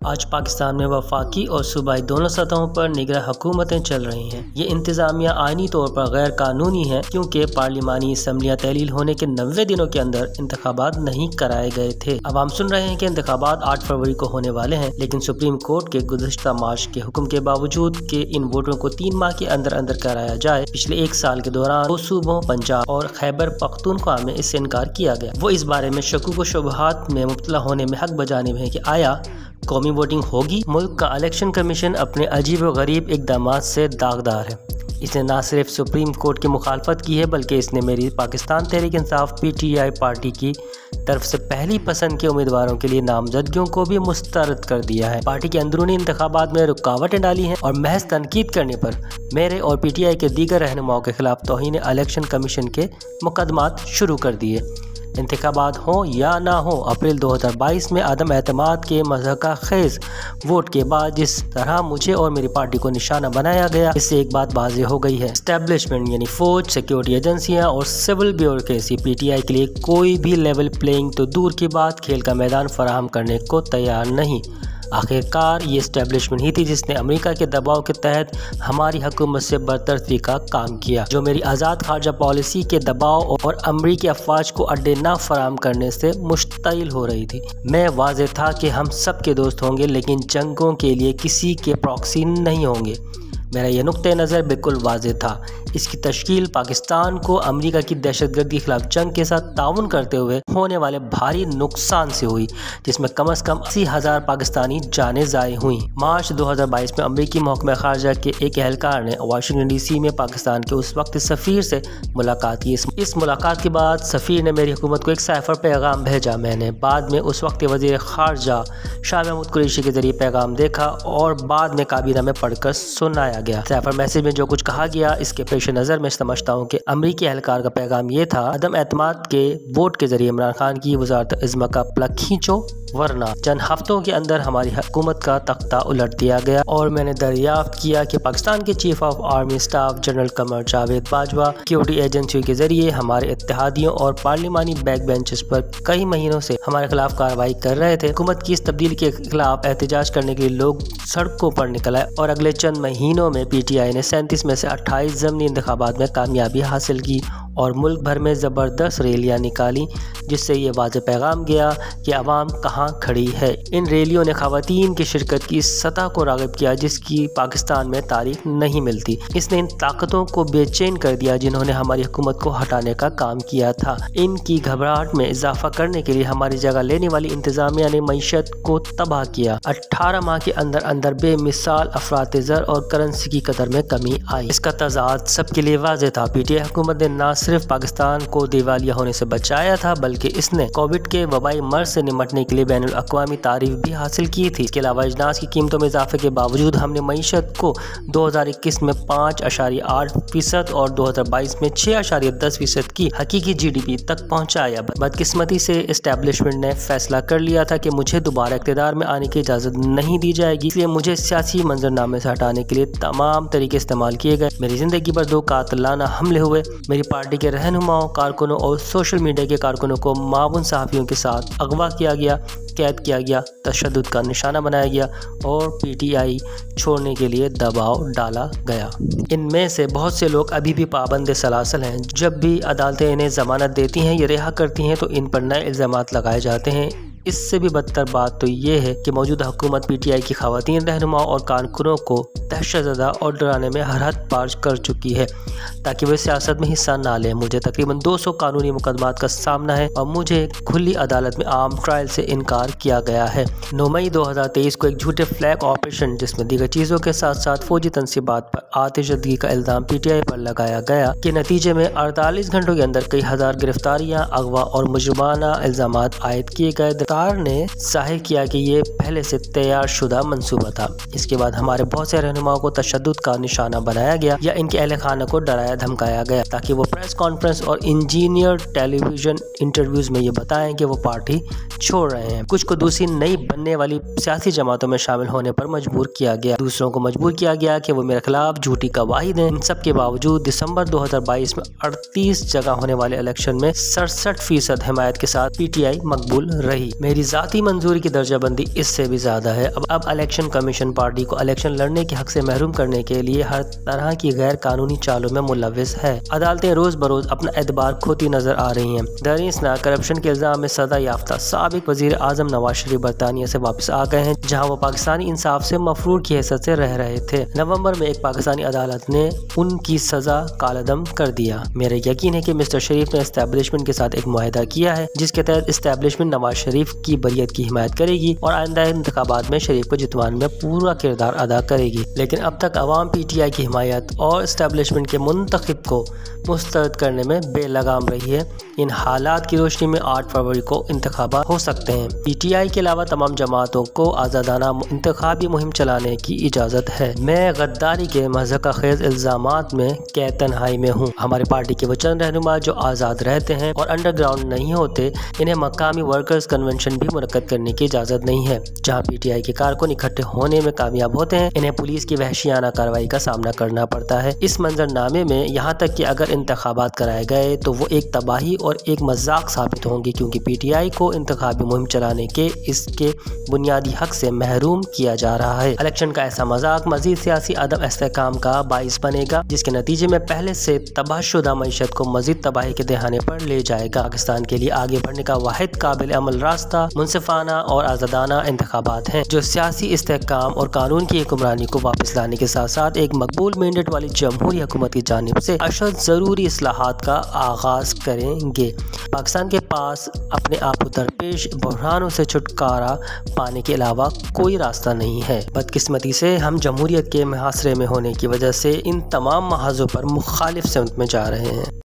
आज पाकिस्तान में वफाकी और सूबाई दोनों सतहों पर निगरान हुकूमतें चल रही हैं। ये इंतजामिया आईनी तौर पर गैर कानूनी है क्योंकि पार्लिमानी असम्बलियाँ तहलील होने के 90 दिनों के अंदर इंतखाबात नहीं कराए गए थे। अब हम सुन रहे हैं कि इंतखाबात 8 फरवरी को होने वाले हैं, लेकिन सुप्रीम कोर्ट के गुज़श्ता मार्च के हुक्म के बावजूद कि इन वोटों को 3 माह के अंदर अंदर कराया जाए, पिछले 1 साल के दौरान 2 सूबों पंजाब और खैबर पख्तूनख्वा में इससे इनकार किया गया। वो इस बारे में शकूक व शुबहात में मुब्तला होने में हक बजानिब है कि आया कौमी वोटिंग होगी। मुल्क का इलेक्शन कमीशन अपने अजीब व गरीब इक़दामात से दागदार है। इसने न सिर्फ सुप्रीम कोर्ट की मुखालफत की है, बल्कि इसने मेरी पाकिस्तान तहरीक इंसाफ PTI पार्टी की तरफ से पहली पसंद के उम्मीदवारों के लिए नामजदगियों को भी मुस्तरद कर दिया है। पार्टी के अंदरूनी इंतखाबात में रुकावटें डाली हैं और महज तनकीद करने पर मेरे और PTI के दीगर रहनुमाओं के खिलाफ तौहीन इलेक्शन कमीशन के मुकदमात शुरू कर दिए। इंतखाबात हो या ना हो, अप्रैल 2022 में अदम एतमाद के मज़हका खेज वोट के बाद जिस तरह मुझे और मेरी पार्टी को निशाना बनाया गया, इससे एक बात वाज़ेह हो गई है। एस्टेब्लिशमेंट यानी फौज, सिक्योरिटी एजेंसियां और सिविल ब्यूरोक्रेसी PTI के लिए कोई भी लेवल प्लेइंग तो दूर की बात, खेल का मैदान फराहम करने को तैयार नहीं। आखिरकार ये इस्टेब्लिशमेंट ही थी जिसने अमेरिका के दबाव के तहत हमारी हुकूमत से बरतरफी का काम किया, जो मेरी आज़ाद खारजा पॉलिसी के दबाव और अमरीकी अफवाज को अड्डे न फराहम करने से मुश्तइल हो रही थी। मैं वाज़ेह था कि हम सब के दोस्त होंगे, लेकिन जंगों के लिए किसी के प्रॉक्सी नहीं होंगे। मेरा यह नुक्ते नज़र बिल्कुल वाज़ेह था। इसकी तश्कील पाकिस्तान को अमेरिका की दहशतगर्दी के खिलाफ जंग के साथ ताउन करते हुए होने वाले भारी नुकसान से हुई, जिसमें कम अज़ कम 80,000 पाकिस्तानी जानें ज़ाय हुई। मार्च 2022 में अमरीकी महकमा खारजा के एक एहलकार ने वाशिंगटन DC में पाकिस्तान के उस वक्त सफ़ीर से मुलाकात की। इस मुलाकात के बाद सफ़ीर ने मेरी हुकूमत को एक साइफर पैगाम भेजा। मैंने बाद में उस वक्त वज़ीर खारजा शाह महमूद कुरैशी के जरिए पैगाम देखा और बाद में काबीना में पढ़कर सुनाया गया। साइफर मैसेज में जो कुछ कहा गया, इसके पेश नज़र मैं समझता हूँ कि अमरीकी एहलकार का पैगाम ये था, अदम एतमाद के वोट के जरिए इमरान खान की वज़ारत इज़्मा का प्लग खींचो, वरना चंद हफ्तों के अंदर हमारी हुकूमत का तख्ता उलट दिया गया। और मैंने दरियाफ्त किया कि पाकिस्तान के chief of army staff general Qamar Javed Bajwa security एजेंसियों के जरिए हमारे इत्तेहादियों और पार्लिमानी बैक बेंचेस पर कई महीनों से हमारे खिलाफ कार्रवाई कर रहे थे। हुकूमत की इस तब्दीली के खिलाफ एहतजाज करने के लिए लोग सड़कों पर निकल आए और अगले चंद महीनों में PTI ने 37 में से 28 ज़मीनी इंतखाबात में कामयाबी हासिल की और मुल्क भर में ज़बरदस्त रैलियाँ निकाली, जिससे ये वाज़ेह पैगाम गया कि अवाम कहाँ खड़ी है। इन रैलियों ने ख़वातीन की शिरकत की सतह को राग़िब किया, जिसकी पाकिस्तान में तारीख नहीं मिलती। इसने इन ताकतों को बेचैन कर दिया जिन्होंने हमारी हुकूमत को हटाने का काम किया था। इनकी घबराहट में इजाफा करने के लिए हमारी जगह लेने वाली इंतज़ामिया ने मईशत को तबाह किया। 18 माह के अंदर अंदर बेमिसाल अफरात ज़र और करेंसी की कदर में कमी आई। इसका तज़ाद सबके लिए वाज़ेह था। PTI हुकूमत ने न सिर्फ पाकिस्तान को दिवालिया होने से बचाया था, बल्कि इसने कोविड के वबाई मर्ज से निमटने के लिए बैनुल अक़वामी तारीफ भी हासिल की थी। इसके अलावा अजनास की कीमतों में इजाफे के बावजूद हमने मईशत को 2021 में 5.8% और 2022 में 6.10% की हकीकी GDP तक पहुँचाया। बदकिस्मती से इस्टेब्लिशमेंट ने फैसला कर लिया था कि मुझे दोबारा इक़्तिदार में आने की इजाज़त नहीं दी जाएगी, इसलिए मुझे सियासी मंजरनामे से हटाने के लिए तमाम तरीके इस्तेमाल किए गए। मेरी ज़िंदगी पर 2 कातिलाना हमले हुए। मेरी पार्टी के रहनुमाओं, कारकुनों और सोशल मीडिया के कारकुनों को मामून सहाफ़ियों के साथ अगवा किया गया, कैद किया गया, तशद्दुद का निशाना बनाया गया और PTI छोड़ने के लिए दबाव डाला गया। इनमें से बहुत से लोग अभी भी पाबंद सलासल हैं। जब भी अदालतें इन्हें ज़मानत देती हैं या रिहा करती हैं तो इन पर नए इल्ज़ामात लगाए जाते हैं। इससे भी बदतर बात तो ये है कि मौजूदा हुकूमत PTI की ख़वातीन रहनुमाओं और कारकुनों को दहशतज़दा और डराने में हर हद पार कर चुकी है ताकि वे सियासत में हिस्सा ना लें। मुझे तकरीबन 200 कानूनी मुकदमात का सामना है और मुझे खुली अदालत में आम ट्रायल से इनकार किया गया है। 9 मई 2023 को एक झूठे फ्लैग ऑपरेशन, जिसमें दीगर चीज़ों के साथ साथ फौजी तनसीबात पर आतिशदगी का इल्ज़ाम PTI पर लगाया गया, के नतीजे में 48 घंटों के अंदर कई हज़ार गिरफ्तारियाँ, अगवा और मुजरिमाना इल्ज़ामात आयद किए गए। सरकार ने जाहिर किया कि ये पहले से तैयार शुदा मंसूबा था। इसके बाद हमारे बहुत से रहनुमाओं को तशद्दुद का निशाना बनाया गया या इनके अहल खाना को डराया धमकाया गया ताकि वो प्रेस कॉन्फ्रेंस और इंजीनियर टेलीविजन इंटरव्यूज में ये बताएं कि वो पार्टी छोड़ रहे हैं। कुछ को दूसरी नई बनने वाली सियासी जमातों में शामिल होने पर मजबूर किया गया। दूसरों को मजबूर किया गया कि वो मेरे खिलाफ झूठी गवाही दें। इन सब के बावजूद दिसंबर 2022 में 38 जगह होने वाले इलेक्शन में 67% हिमायत के साथ PTI मकबूल रही। मेरी जाती मंजूरी की दर्जाबंदी इससे भी ज्यादा है। अब इलेक्शन कमीशन पार्टी को इलेक्शन लड़ने के हक से महरूम करने के लिए हर तरह की गैर कानूनी चालों में मुलविस है। अदालतें रोज बरोज अपना एतबार खोती नजर आ रही हैं। दरियासना करप्शन के इल्जाम में सजा याफ्ता साबिक वजीर आजम नवाज शरीफ बरतानिया से वापस आ गए हैं, जहाँ वो पाकिस्तानी इंसाफ से मफरूर की हैसियत से रह रहे थे। नवंबर में एक पाकिस्तानी अदालत ने उनकी सजा कालअदम कर दिया। मेरा यकीन है कि मिस्टर शरीफ ने एस्टेब्लिशमेंट के साथ एक मुआहदा किया है, जिसके तहत एस्टेब्लिशमेंट नवाज शरीफ की बरियत की हिमायत करेगी और आइंदा इंतखाबात में शरीफ को जितवाने में पूरा किरदार अदा करेगी। लेकिन अब तक अवाम PTI की हिमायत और एस्टेब्लिशमेंट के मुंतखब को मुस्तरद करने में बेलगाम रही है। इन हालात की रोशनी में 8 फरवरी को इंतखाबात हो सकते हैं। PTI के अलावा तमाम जमातों को आज़ादाना इंतखाबी मुहिम चलाने की इजाज़त है। मैं गद्दारी के मज़ाक़खेज़ इल्ज़ामात में कैद तन्हाई में हूँ। हमारी पार्टी के वो चंद रहनुमा जो आज़ाद रहते हैं और अंडरग्राउंड नहीं होते, इन्हें मकामी वर्कर्स कन्वेंशन भी मुनक्कद करने की इजाज़त नहीं है। जहाँ PTI के कारकुन इकट्ठे होने में कामयाब होते हैं, इन्हें पुलिस की वहशियाना कार्रवाई का सामना करना पड़ता है। इस मंजरनामे में यहाँ तक कि अगर इंतखाबात कराए गए तो वो एक तबाही और एक मजाक साबित होंगे, क्योंकि PTI को इंतखाबी मुहिम चलाने के इसके बुनियादी हक से महरूम किया जा रहा है। इलेक्शन का ऐसा मजाक मजीद सियासी अदम इस्तेहकाम का बाइस बनेगा, जिसके नतीजे में पहले से तबाहशुदा मईशत को मजीद तबाही के दहाने पर ले जाएगा। पाकिस्तान के लिए आगे बढ़ने का वाहिद काबिल अमल रास्ता मुनसिफाना और आज़ादाना इंतखाबात हैं, जो सियासी इस्तेहकाम और कानून की हुक्मरानी को वापस लाने के साथ साथ एक मकबूल मैंडेट वाली जमहूरी हुकूमत की जानिब से अशद ज़रूरी इस्लाहात का आगाज करेंगे। पाकिस्तान के पास अपने आप को दरपेश बहरानों से छुटकारा पाने के अलावा कोई रास्ता नहीं है। बदकिस्मती से हम जमहूरियत के मुहासरे में होने की वजह से इन तमाम महाजों पर मुखालिफ सिमत में जा रहे हैं।